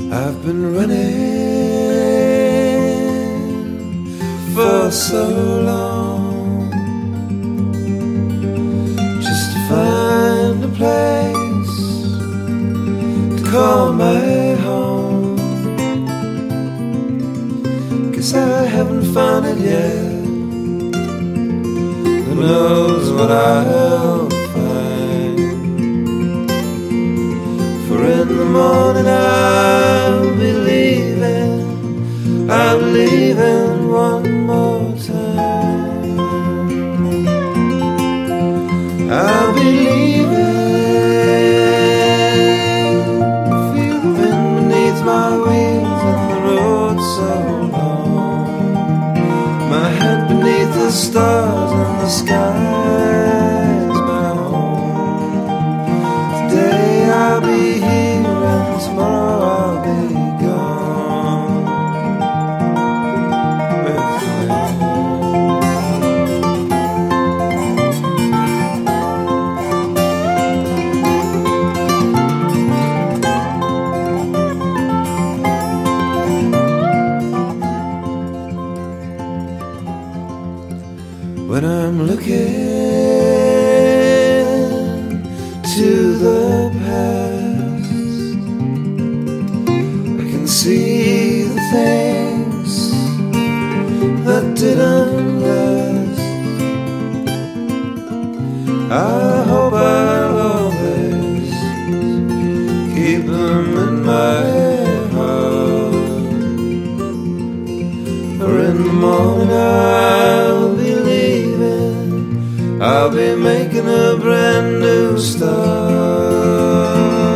I've been running for so long, just to find a place to call my home. Guess I haven't found it yet. Who knows what I'll find? For in the morning I'll be leaving one more time. I'll be leaving, feel the wind beneath my wings and the road so long. My head beneath the stars and the sky's my home. Today I'll be here and tomorrow I'll be gone with when I'm looking to the past, I can see the things that didn't last. I hope I'll always keep them in my heart. For in the morning I'll be leaving, I'll be making a brand new start.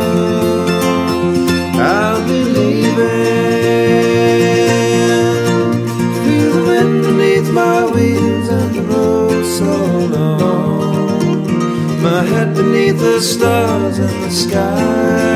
I'll be leaving, feel the wind beneath my wheels and the road so long. My head beneath the stars and the sky